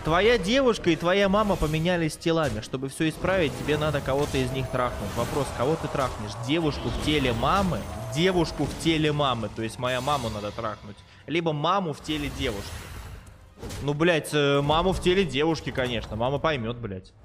Твоя девушка и твоя мама поменялись телами. Чтобы все исправить, тебе надо кого-то из них трахнуть. Вопрос, кого ты трахнешь? Девушку в теле мамы? Девушку в теле мамы. То есть моя маму надо трахнуть. Либо маму в теле девушки. Ну, блядь, маму в теле девушки, конечно. Мама поймет, блядь.